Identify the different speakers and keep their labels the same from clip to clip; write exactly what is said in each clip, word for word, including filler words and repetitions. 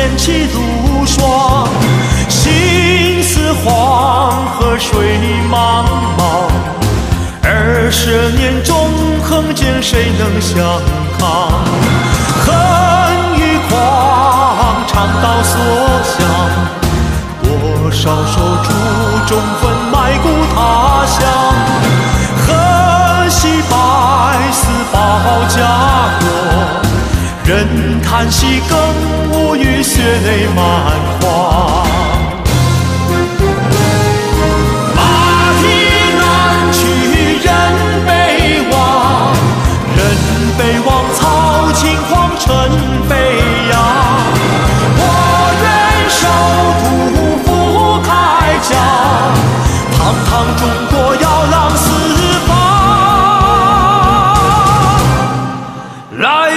Speaker 1: 溅起露霜。心似黄河水茫茫，二十年纵横间，谁能相抗？恨与狂，肠道所向，多少手足中分，埋骨他乡。何惜百死保家国，任叹息更无语，血泪满眶。马蹄南去人北望，人北望曹秦皇城飞扬。我愿守土复开疆，堂堂中国摇浪四方。来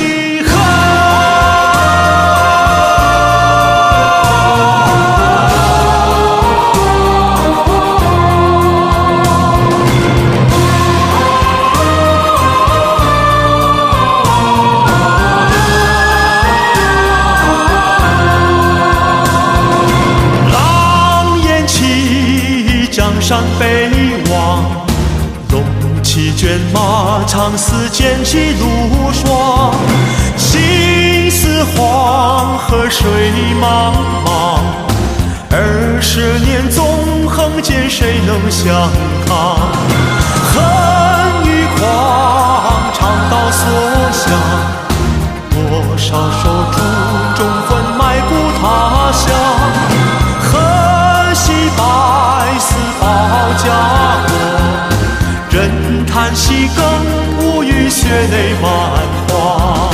Speaker 1: 江山北望，龙骑卷马，长嘶溅起露霜。心似黄河水茫茫，二十年纵横间，谁能相抗？恨与狂，肠道所向，多少手足中分，埋骨他乡。何惜百死保家国，任叹息更无语，血泪满眶。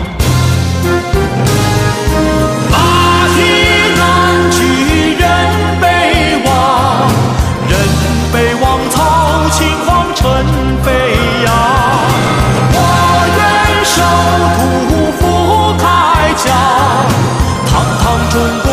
Speaker 1: 马蹄南去人北望，人北望曹秦皇城飞扬。我愿守土复开疆，堂堂中